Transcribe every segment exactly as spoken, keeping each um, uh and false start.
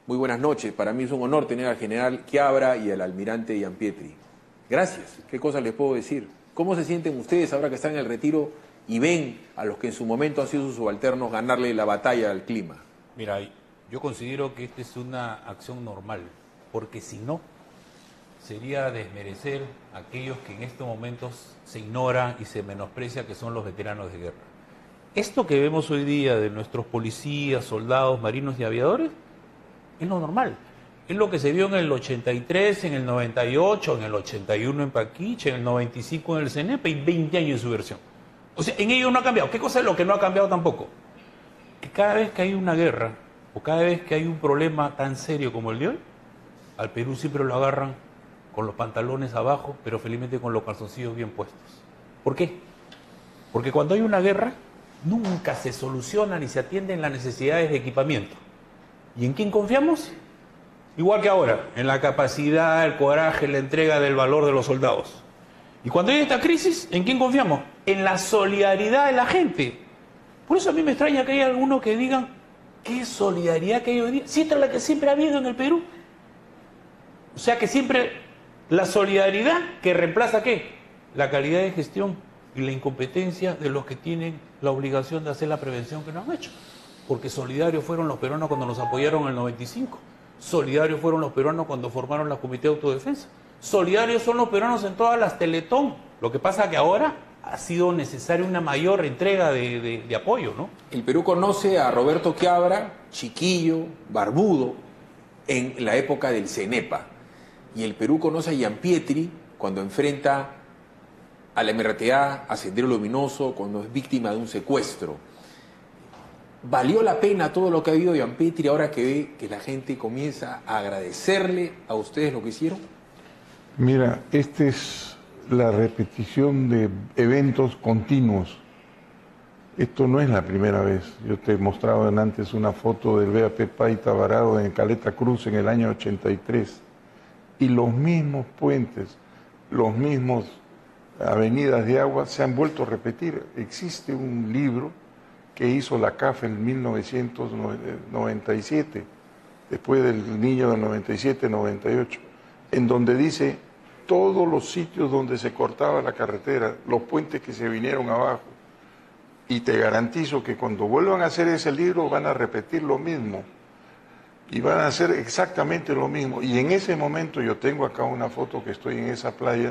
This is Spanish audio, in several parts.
Muy buenas noches. Para mí es un honor tener al general Chiabra y al almirante Gianpietri. Gracias. ¿Qué cosas les puedo decir? ¿Cómo se sienten ustedes ahora que están en el retiro y ven a los que en su momento han sido sus subalternos ganarle la batalla al clima? Mira, yo considero que esta es una acción normal, porque si no, sería desmerecer a aquellos que en estos momentos se ignora y se menosprecia, que son los veteranos de guerra. Esto que vemos hoy día de nuestros policías, soldados, marinos y aviadores, es lo normal. Es lo que se vio en el ochenta y tres, en el noventa y ocho, en el ochenta y uno en Paquiche, en el noventa y cinco en el CENEPA y veinte años en su versión. O sea, en ello no ha cambiado. ¿Qué cosa es lo que no ha cambiado tampoco? Que cada vez que hay una guerra o cada vez que hay un problema tan serio como el de hoy, al Perú siempre lo agarran con los pantalones abajo, pero felizmente con los calzoncillos bien puestos. ¿Por qué? Porque cuando hay una guerra, nunca se solucionan ni se atienden las necesidades de equipamiento. ¿Y en quién confiamos? Igual que ahora, en la capacidad, el coraje, la entrega del valor de los soldados. Y cuando hay esta crisis, ¿en quién confiamos? En la solidaridad de la gente. Por eso a mí me extraña que haya algunos que digan, ¿qué solidaridad que hay hoy día? Si esta es la que siempre ha habido en el Perú. O sea que siempre la solidaridad que reemplaza ¿qué? La calidad de gestión y la incompetencia de los que tienen la obligación de hacer la prevención que no han hecho. Porque solidarios fueron los peruanos cuando nos apoyaron en el noventa y cinco. Solidarios fueron los peruanos cuando formaron la Comité de Autodefensa. Solidarios son los peruanos en todas las Teletón. Lo que pasa que ahora ha sido necesaria una mayor entrega de, de, de apoyo, ¿no? El Perú conoce a Roberto Chiabra, chiquillo, barbudo, en la época del CENEPA. Y el Perú conoce a Gianpietri cuando enfrenta a la M R T A, a Sendero Luminoso, cuando es víctima de un secuestro. ¿Valió la pena todo lo que ha habido de Gianpietri ahora que ve que la gente comienza a agradecerle a ustedes lo que hicieron? Mira, esta es la repetición de eventos continuos. Esto no es la primera vez. Yo te he mostrado antes una foto del V A P Paita varado en Caleta Cruz en el año ochenta y tres. Y los mismos puentes, los mismos avenidas de agua se han vuelto a repetir. Existe un libro que hizo la C A F en mil novecientos noventa y siete, después del niño del noventa y siete noventa y ocho, en donde dice todos los sitios donde se cortaba la carretera, los puentes que se vinieron abajo. Y te garantizo que cuando vuelvan a hacer ese libro van a repetir lo mismo. Y van a hacer exactamente lo mismo. Y en ese momento yo tengo acá una foto que estoy en esa playa,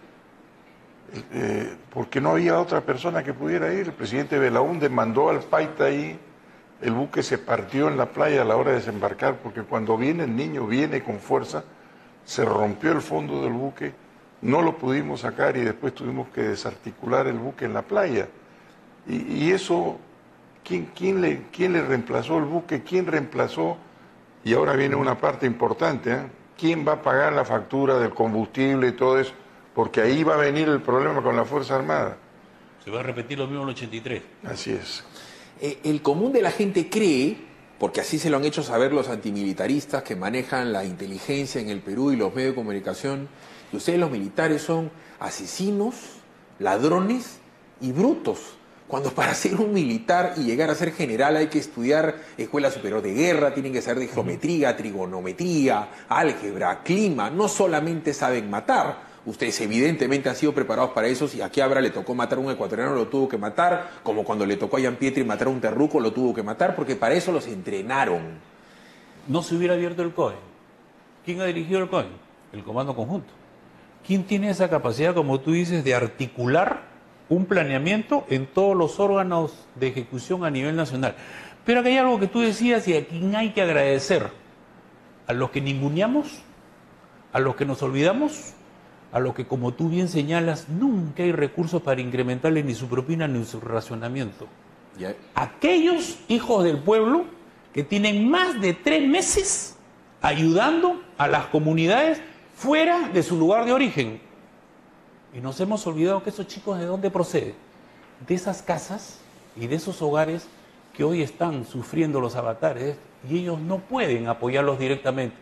eh, porque no había otra persona que pudiera ir. El presidente Belaúnde mandó al Paita ahí, el buque se partió en la playa a la hora de desembarcar, porque cuando viene el niño, viene con fuerza, se rompió el fondo del buque, no lo pudimos sacar y después tuvimos que desarticular el buque en la playa. Y, y eso, ¿quién, quién, le, ¿quién le reemplazó el buque? ¿Quién reemplazó? Y ahora viene una parte importante, ¿eh? ¿Quién va a pagar la factura del combustible y todo eso? Porque ahí va a venir el problema con la Fuerza Armada. Se va a repetir lo mismo en el ochenta y tres. Así es. Eh, el común de la gente cree, porque así se lo han hecho saber los antimilitaristas que manejan la inteligencia en el Perú y los medios de comunicación, que ustedes los militares son asesinos, ladrones y brutos. Cuando para ser un militar y llegar a ser general hay que estudiar Escuela Superior de Guerra, tienen que saber de geometría, trigonometría, álgebra, clima, no solamente saben matar. Ustedes evidentemente han sido preparados para eso. Si a Chiabra le tocó matar a un ecuatoriano, lo tuvo que matar, como cuando le tocó a Gianpietri matar a un terruco, lo tuvo que matar, porque para eso los entrenaron. No se hubiera abierto el C O E. ¿Quién ha dirigido el C O E? El Comando Conjunto. ¿Quién tiene esa capacidad, como tú dices, de articular un planeamiento en todos los órganos de ejecución a nivel nacional? Pero aquí hay algo que tú decías y a quien hay que agradecer: a los que ninguneamos, a los que nos olvidamos, a los que, como tú bien señalas, nunca hay recursos para incrementarles ni su propina ni su racionamiento. Ya. Aquellos hijos del pueblo que tienen más de tres meses ayudando a las comunidades fuera de su lugar de origen. Y nos hemos olvidado que esos chicos, ¿de dónde proceden? De esas casas y de esos hogares que hoy están sufriendo los avatares y ellos no pueden apoyarlos directamente.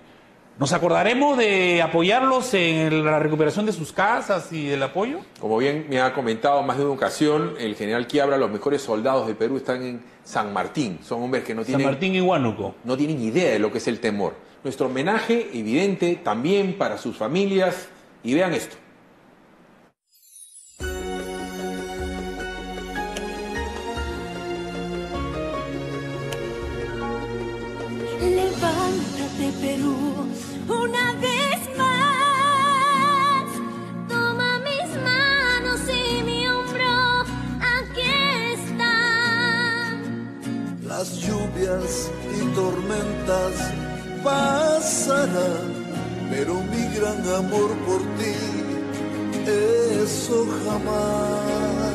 ¿Nos acordaremos de apoyarlos en la recuperación de sus casas y del apoyo? Como bien me ha comentado más de una ocasión el general Quiabra, los mejores soldados del Perú están en San Martín. Son hombres que no tienen, San Martín y Huánuco. no tienen idea de lo que es el temor. Nuestro homenaje evidente también para sus familias. Y vean esto. Levántate, Perú, una vez más. Toma mis manos y mi hombro, aquí están. Las lluvias y tormentas pasarán, pero mi gran amor por ti, eso jamás.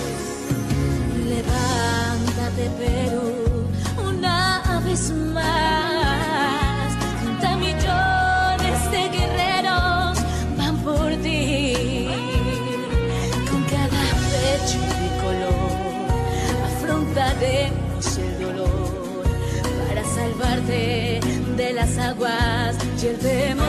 Levántate, Perú, una vez más. Treinta millones de guerreros van por ti. Con cada pecho tricolor afrontaremos el dolor para salvarte de las aguas y el temor.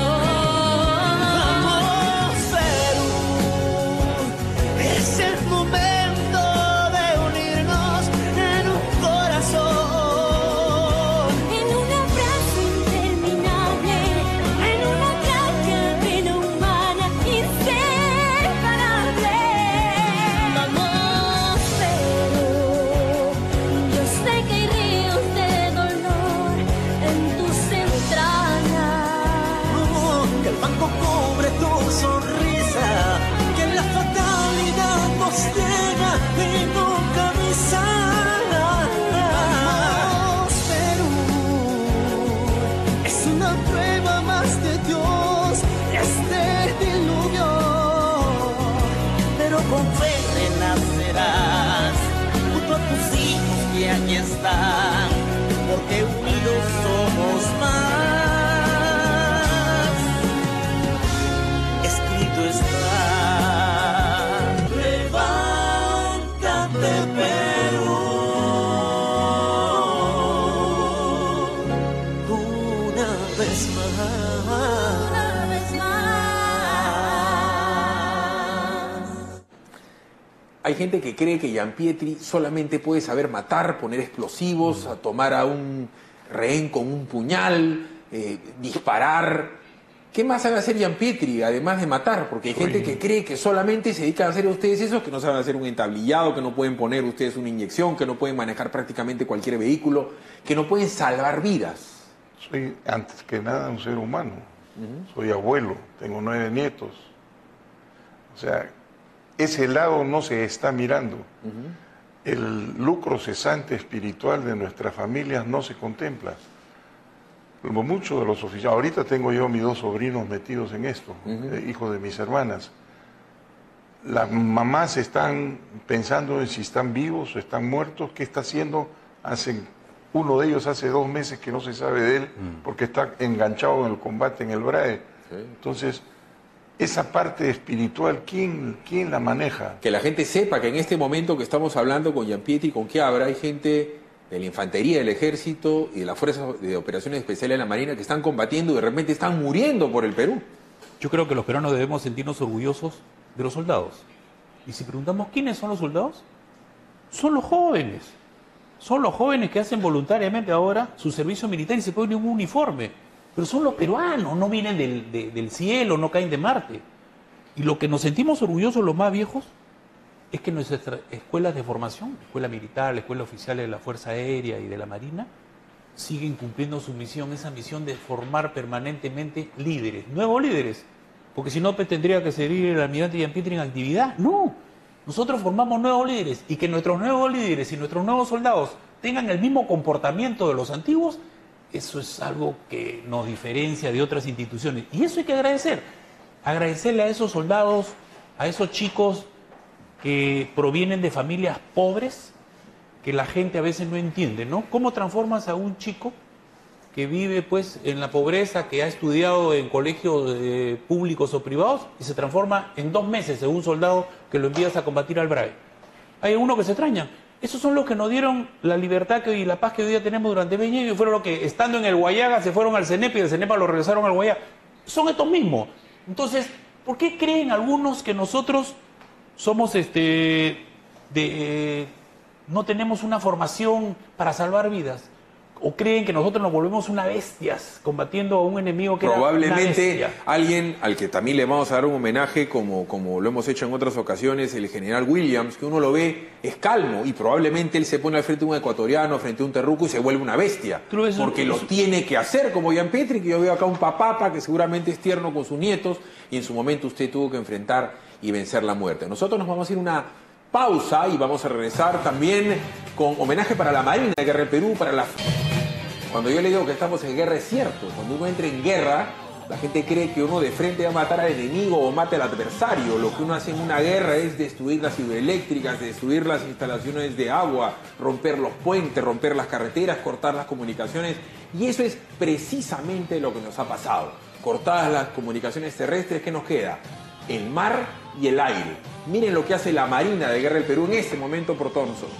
Vamos, Perú, es el momento de unirnos en un corazón. En un abrazo interminable, en una cadena humana inseparable. Vamos, Perú, yo sé que hay ríos de dolor en tus entrañas. Que el banco cubre tu sonrisa, que la fatalidad nos llega y nunca avisará. Vamos, Perú, es una prueba más de Dios, este diluvio. Pero con fe renacerás, junto a tus hijos que aquí están, porque unidos somos más. Escrito está, levántate, Perú, una vez más. Una vez más. Hay gente que cree que Gianpietri solamente puede saber matar, poner explosivos, a tomar a un rehén con un puñal, eh, disparar. ¿Qué más sabe hacer Gianpietri, además de matar? Porque hay gente que cree que solamente se dedican a hacer a ustedes eso, que no saben hacer un entablillado, que no pueden poner ustedes una inyección, que no pueden manejar prácticamente cualquier vehículo, que no pueden salvar vidas. Soy, antes que nada, un ser humano. Uh-huh. Soy abuelo, tengo nueve nietos. O sea, ese lado no se está mirando. Uh-huh. El lucro cesante espiritual de nuestras familias no se contempla. Como muchos de los oficiales, ahorita tengo yo mis dos sobrinos metidos en esto, uh-huh. eh, hijos de mis hermanas. Las mamás están pensando en si están vivos o están muertos, qué está haciendo. Hacen, uno de ellos hace dos meses que no se sabe de él, uh-huh. porque está enganchado en el combate en el B R A E. Sí. Entonces, esa parte espiritual, ¿quién, quién la maneja? Que la gente sepa que en este momento que estamos hablando con Gianpietri y con Quiabra, hay gente de la infantería del ejército y de las fuerzas de operaciones especiales de la Marina que están combatiendo y de repente están muriendo por el Perú. Yo creo que los peruanos debemos sentirnos orgullosos de los soldados. Y si preguntamos quiénes son los soldados, son los jóvenes. Son los jóvenes que hacen voluntariamente ahora su servicio militar y se ponen un uniforme. Pero son los peruanos, no vienen del, de, del cielo, no caen de Marte. Y lo que nos sentimos orgullosos los más viejos es que nuestras escuelas de formación, la escuela militar, la escuela oficial de la Fuerza Aérea y de la Marina, siguen cumpliendo su misión, esa misión de formar permanentemente líderes, nuevos líderes. Porque si no, pues, tendría que seguir el almirante Gianpietri en actividad. No, nosotros formamos nuevos líderes y que nuestros nuevos líderes y nuestros nuevos soldados tengan el mismo comportamiento de los antiguos, eso es algo que nos diferencia de otras instituciones. Y eso hay que agradecer. Agradecerle a esos soldados, a esos chicos que provienen de familias pobres, que la gente a veces no entiende, ¿no? ¿Cómo transformas a un chico que vive pues en la pobreza, que ha estudiado en colegios eh, públicos o privados y se transforma en dos meses en un soldado que lo envías a combatir al B R A E? Hay uno que se extraña, Esos son los que nos dieron la libertad que hoy, y la paz que hoy día tenemos durante veinte años, y fueron los que, estando en el Guayaga, se fueron al CENEPA y del CENEPA lo regresaron al Guayaga. Son estos mismos. Entonces, ¿por qué creen algunos que nosotros somos, este, de, eh, no tenemos una formación para salvar vidas? ¿O creen que nosotros nos volvemos una bestias combatiendo a un enemigo que probablemente era una bestia? Alguien al que también le vamos a dar un homenaje, como, como lo hemos hecho en otras ocasiones, el general Williams, que uno lo ve, es calmo, y probablemente él se pone al frente de un ecuatoriano, frente a un terruco, y se vuelve una bestia. Tú lo ves, porque eso- lo tiene que hacer, como Gianpietri, que yo veo acá un papapa que seguramente es tierno con sus nietos, y en su momento usted tuvo que enfrentar y vencer la muerte. Nosotros nos vamos a ir a una pausa y vamos a regresar también con homenaje para la Marina de Guerra del Perú, para la... Cuando yo le digo que estamos en guerra es cierto. Cuando uno entra en guerra, la gente cree que uno de frente va a matar al enemigo o mate al adversario. Lo que uno hace en una guerra es destruir las hidroeléctricas, destruir las instalaciones de agua, romper los puentes, romper las carreteras, cortar las comunicaciones. Y eso es precisamente lo que nos ha pasado. Cortadas las comunicaciones terrestres, ¿qué nos queda? El mar y el aire. Miren lo que hace la Marina de Guerra del Perú en este momento por todos nosotros.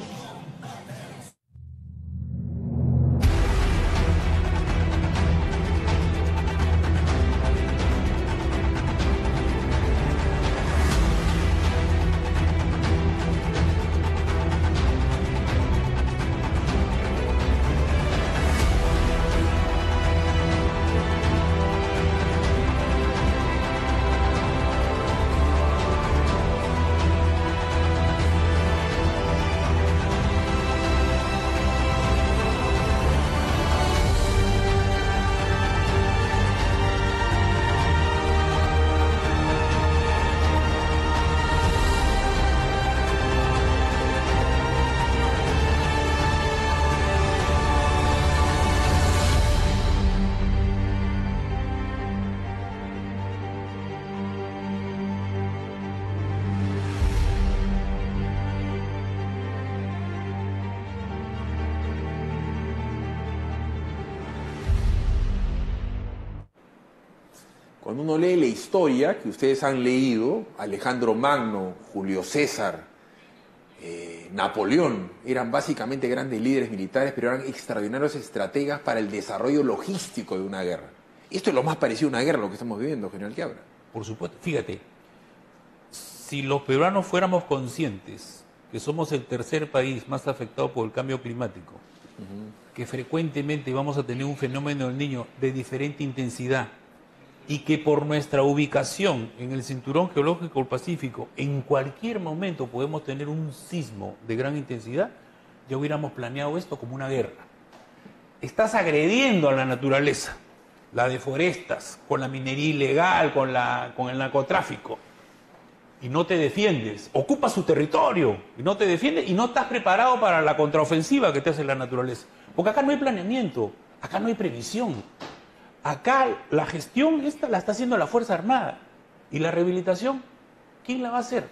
Cuando uno lee la historia que ustedes han leído, Alejandro Magno, Julio César, eh, Napoleón, eran básicamente grandes líderes militares, pero eran extraordinarios estrategas para el desarrollo logístico de una guerra. Esto es lo más parecido a una guerra, lo que estamos viviendo, general Quiabra. Por supuesto, fíjate, si los peruanos fuéramos conscientes que somos el tercer país más afectado por el cambio climático, uh-huh. que frecuentemente vamos a tener un fenómeno del Niño de diferente intensidad, y que por nuestra ubicación en el cinturón geológico del Pacífico, en cualquier momento podemos tener un sismo de gran intensidad, ya hubiéramos planeado esto como una guerra. Estás agrediendo a la naturaleza, la deforestas, con la minería ilegal, con, la, con el narcotráfico, y no te defiendes, ocupas su territorio, y no te defiendes, y no estás preparado para la contraofensiva que te hace la naturaleza. Porque acá no hay planeamiento, acá no hay previsión. Acá la gestión esta la está haciendo la Fuerza Armada. ¿Y la rehabilitación? ¿Quién la va a hacer?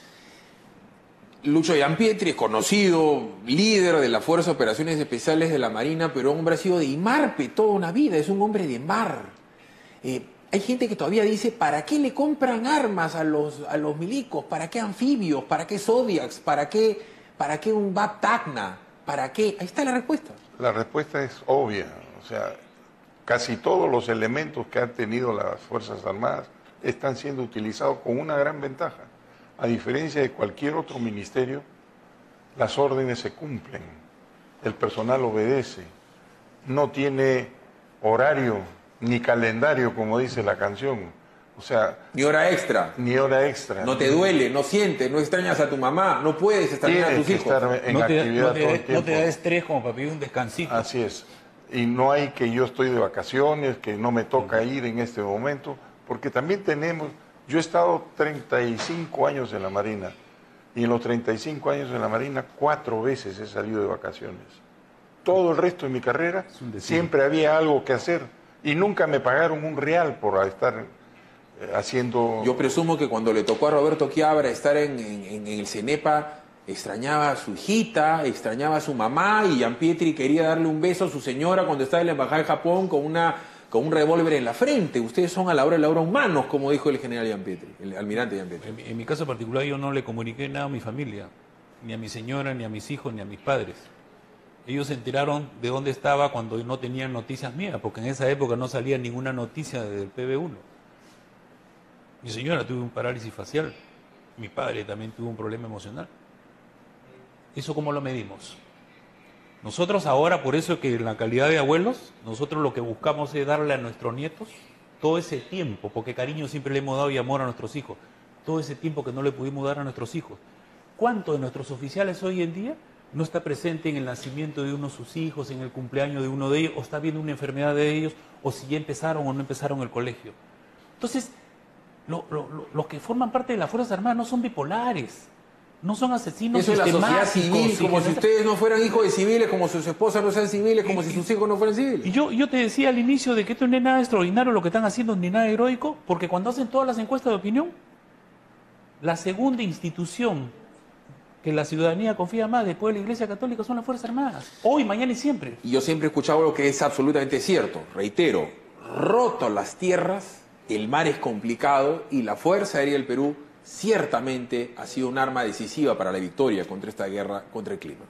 Lucho Gianpietri es conocido, líder de la Fuerza de Operaciones Especiales de la Marina, pero hombre ha sido de Imarpe toda una vida, es un hombre de mar. Eh, hay gente que todavía dice, ¿para qué le compran armas a los, a los milicos? ¿Para qué anfibios? ¿Para qué Zodiacs? ¿Para qué, para qué un B A P Tacna? ¿Para qué? Ahí está la respuesta. La respuesta es obvia, o sea... Casi todos los elementos que han tenido las Fuerzas Armadas están siendo utilizados con una gran ventaja. A diferencia de cualquier otro ministerio, las órdenes se cumplen, el personal obedece, no tiene horario ni calendario, como dice la canción. O sea, ni hora extra. Ni hora extra. No te duele, no sientes, no extrañas a tu mamá, no puedes extrañar a tus hijos. Estar en no te, actividad no te, todo el tiempo. No te da estrés como para pedir un descansito. Así es. Y no hay que yo estoy de vacaciones, que no me toca ir en este momento, porque también tenemos, yo he estado treinta y cinco años en la Marina, y en los treinta y cinco años en la Marina, cuatro veces he salido de vacaciones. Todo el resto de mi carrera, siempre había algo que hacer, y nunca me pagaron un real por estar eh, haciendo... Yo presumo que cuando le tocó a Roberto Quiabra estar en, en, en el CENEPA, extrañaba a su hijita, extrañaba a su mamá, y Gianpietri quería darle un beso a su señora cuando estaba en la embajada de Japón con una con un revólver en la frente. Ustedes son a la hora de la hora humanos, como dijo el general Gianpietri, el almirante Gianpietri. En, en mi caso particular yo no le comuniqué nada a mi familia, ni a mi señora, ni a mis hijos, ni a mis padres. Ellos se enteraron de dónde estaba cuando no tenían noticias mías, porque en esa época no salía ninguna noticia del P B uno. Mi señora tuvo un parálisis facial, mi padre también tuvo un problema emocional. ¿Eso cómo lo medimos? Nosotros ahora, por eso que en la calidad de abuelos, nosotros lo que buscamos es darle a nuestros nietos todo ese tiempo, porque cariño siempre le hemos dado y amor a nuestros hijos, todo ese tiempo que no le pudimos dar a nuestros hijos. ¿Cuántos de nuestros oficiales hoy en día no está presente en el nacimiento de uno de sus hijos, en el cumpleaños de uno de ellos, o está viendo una enfermedad de ellos, o si ya empezaron o no empezaron el colegio? Entonces, lo, lo, lo, los que forman parte de las Fuerzas Armadas no son bipolares, no son asesinos Eso es la sociedad sistemáticos, civil, como si ustedes no fueran hijos de civiles, como sus esposas no sean civiles, como si sus hijos no fueran civiles. Y yo, yo te decía al inicio de que esto no es nada extraordinario lo que están haciendo, ni nada heroico, porque cuando hacen todas las encuestas de opinión, la segunda institución que la ciudadanía confía más después de la Iglesia Católica son las Fuerzas Armadas. Hoy, mañana y siempre. Y yo siempre he escuchado algo que es absolutamente cierto. Reitero, roto las tierras, el mar es complicado y la Fuerza Aérea del Perú ciertamente ha sido un arma decisiva para la victoria contra esta guerra contra el clima.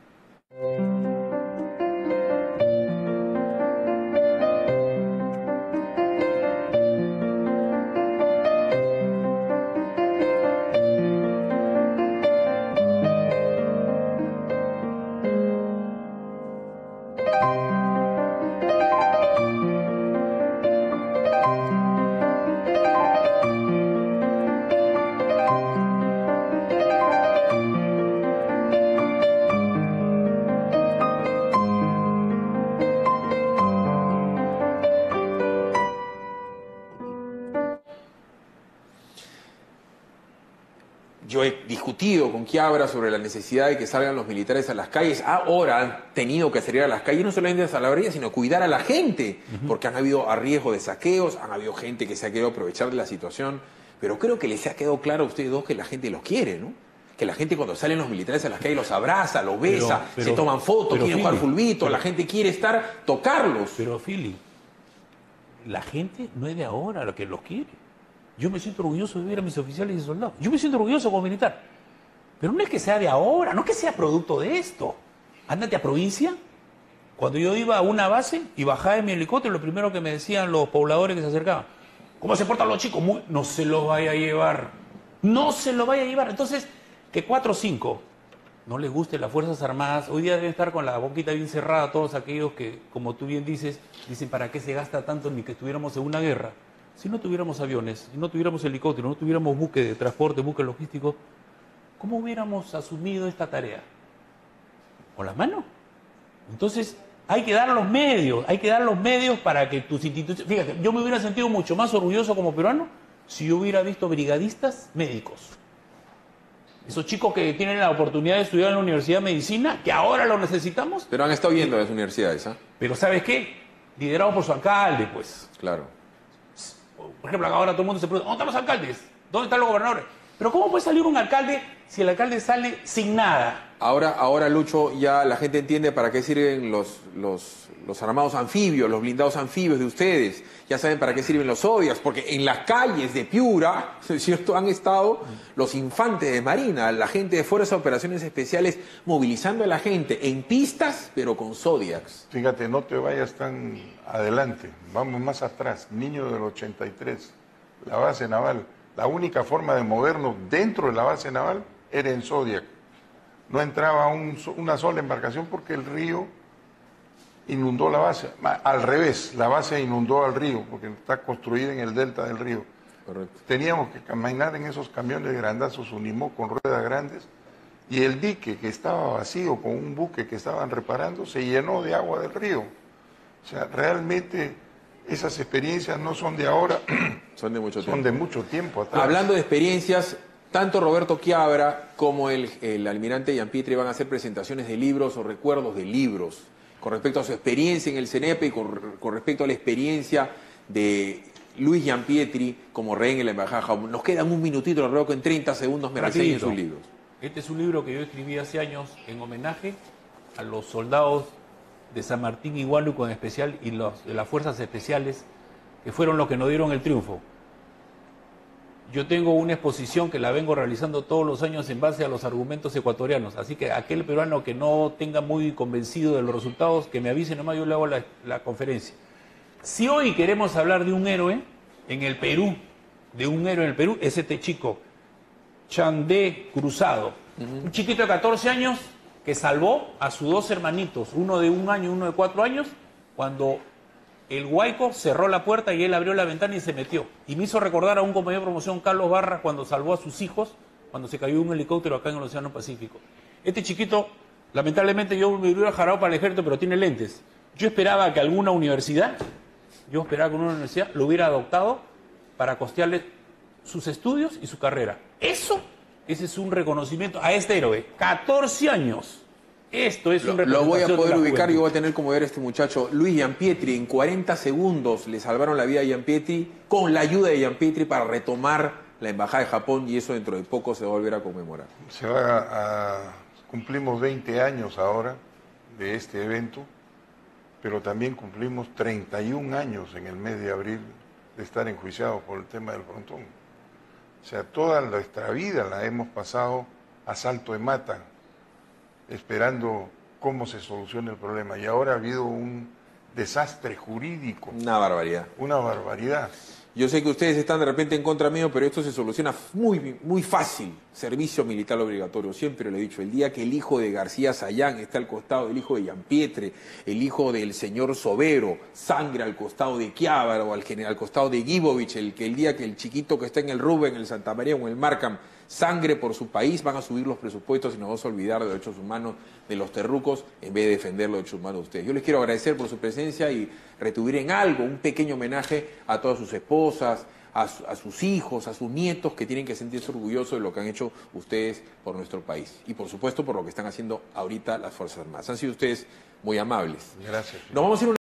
Yo he discutido con Quiabra sobre la necesidad de que salgan los militares a las calles. Ahora han tenido que salir a las calles, no solamente a Salaverría, sino cuidar a la gente, uh-huh. porque han habido riesgo de saqueos, han habido gente que se ha querido aprovechar de la situación. Pero creo que les ha quedado claro a ustedes dos que la gente los quiere, ¿no? Que la gente cuando salen los militares a las calles los abraza, los besa, pero, pero, se toman fotos, quieren jugar fulbito, pero, la gente quiere estar, tocarlos. Pero, Fili, la gente no es de ahora la que los quiere. Yo me siento orgulloso de ver a mis oficiales y soldados. Yo me siento orgulloso como militar. Pero no es que sea de ahora, no es que sea producto de esto. Ándate a provincia. Cuando yo iba a una base y bajaba en mi helicóptero, lo primero que me decían los pobladores que se acercaban: ¿cómo se portan los chicos? Muy... No se los vaya a llevar. No se los vaya a llevar. Entonces, que cuatro o cinco no les guste las Fuerzas Armadas, hoy día deben estar con la boquita bien cerrada todos aquellos que, como tú bien dices, dicen ¿para qué se gasta tanto ni que estuviéramos en una guerra? Si no tuviéramos aviones, si no tuviéramos helicópteros, no tuviéramos buques de transporte, buques logísticos, ¿cómo hubiéramos asumido esta tarea? ¿Con las manos? Entonces, hay que dar los medios, hay que dar los medios para que tus instituciones... Fíjate, yo me hubiera sentido mucho más orgulloso como peruano si yo hubiera visto brigadistas médicos. Esos chicos que tienen la oportunidad de estudiar en la Universidad de Medicina, que ahora lo necesitamos. Pero han estado yendo a las universidades, ¿ah? ¿eh? Pero ¿sabes qué? Liderados por su alcalde, pues. Claro. Por ejemplo, ahora todo el mundo se pregunta, ¿dónde están los alcaldes? ¿Dónde están los gobernadores? Pero ¿cómo puede salir un alcalde si el alcalde sale sin nada? Ahora, ahora Lucho, ya la gente entiende para qué sirven los, los, los armados anfibios, los blindados anfibios de ustedes. Ya saben para qué sirven los Zodiacs, porque en las calles de Piura, ¿es cierto?, han estado los infantes de Marina, la gente de Fuerzas de Operaciones Especiales, movilizando a la gente en pistas, pero con Zodiacs. Fíjate, no te vayas tan adelante, vamos más atrás. Niño del ochenta y tres, la base naval. La única forma de movernos dentro de la base naval era en Zodiac. No entraba un, una sola embarcación porque el río inundó la base. Al revés, la base inundó al río porque está construida en el delta del río. Correcto. Teníamos que caminar en esos camiones grandazos Unimog con ruedas grandes y el dique que estaba vacío con un buque que estaban reparando se llenó de agua del río. O sea, realmente esas experiencias no son de ahora, son de mucho tiempo. Son de mucho tiempo atrás. Hablando de experiencias, tanto Roberto Quiabra como el, el almirante Gianpietri van a hacer presentaciones de libros o recuerdos de libros con respecto a su experiencia en el CENEPE y con, con respecto a la experiencia de Luis Gianpietri como rehén en la embajada. Nos quedan un minutito, lo ruego que en treinta segundos me reseñen sus libros. Este es un libro que yo escribí hace años en homenaje a los soldados de San Martín y Huánuco en especial y los de las fuerzas especiales que fueron los que nos dieron el triunfo. Yo tengo una exposición que la vengo realizando todos los años en base a los argumentos ecuatorianos. Así que aquel peruano que no tenga muy convencido de los resultados, que me avise nomás, yo le hago la, la conferencia. Si hoy queremos hablar de un héroe en el Perú, de un héroe en el Perú, es este chico, Chandé Cruzado. Uh-huh. Un chiquito de catorce años que salvó a sus dos hermanitos, uno de un año y uno de cuatro años, cuando el huaico cerró la puerta y él abrió la ventana y se metió. Y me hizo recordar a un compañero de promoción, Carlos Barra, cuando salvó a sus hijos, cuando se cayó un helicóptero acá en el Océano Pacífico. Este chiquito, lamentablemente yo me hubiera jalado para el ejército, pero tiene lentes. Yo esperaba que alguna universidad, yo esperaba que una universidad lo hubiera adoptado para costearle sus estudios y su carrera. Eso, ese es un reconocimiento a este héroe. catorce años. Esto es un Lo, lo voy a poder ubicar y voy a tener como ver a este muchacho. Luis Gianpietri, en cuarenta segundos le salvaron la vida a Gianpietri con la ayuda de Gianpietri para retomar la embajada de Japón, y eso dentro de poco se va a volver a conmemorar. Se va a, cumplimos veinte años ahora de este evento, pero también cumplimos treinta y un años en el mes de abril de estar enjuiciados por el tema del frontón. O sea, toda nuestra vida la hemos pasado a salto de mata, esperando cómo se soluciona el problema. Y ahora ha habido un desastre jurídico. Una barbaridad. Una barbaridad. Yo sé que ustedes están de repente en contra mío, pero esto se soluciona muy, muy fácil. Servicio militar obligatorio. Siempre lo he dicho. El día que el hijo de García Sayán está al costado del hijo de Gianpietri, el hijo del señor Sobero, sangre al costado de Chiávaro, o al, al costado de Gibovich, el, que el día que el chiquito que está en el Rubén, en el Santa María o en el Markham, sangre por su país, van a subir los presupuestos y nos vamos a olvidar de los derechos humanos de los terrucos en vez de defender los derechos humanos de ustedes. Yo les quiero agradecer por su presencia y retribuir en algo un pequeño homenaje a todas sus esposas, a, su, a sus hijos, a sus nietos, que tienen que sentirse orgullosos de lo que han hecho ustedes por nuestro país. Y por supuesto por lo que están haciendo ahorita las Fuerzas Armadas. Han sido ustedes muy amables. Gracias. Nos vamos a ir una